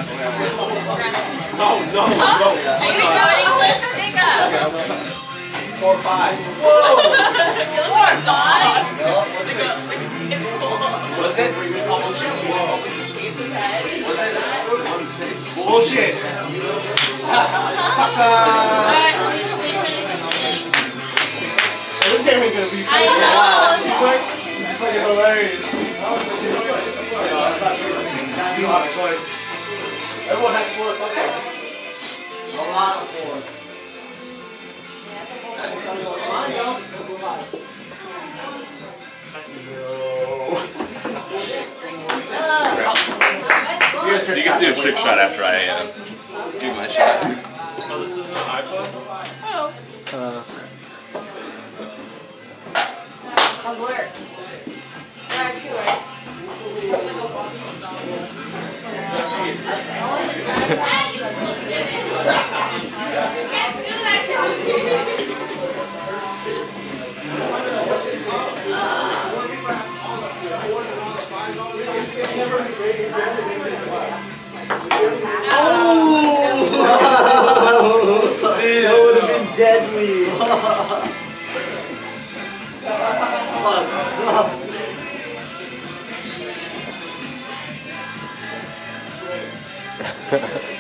No. Are you recording this? Pick up. 4 or 5. Whoa! 5? Was it? Bullshit. Alright, let me finish this thing. This game ain't gonna be I know. This is fucking hilarious. That's not true. You have a choice. Everyone has 4 or something. A lot of 4. You can do a trick shot after I do my shot. Oh, this is an iPod? How's work? Alright, 2, right? Dude, that would have been deadly. Fuck.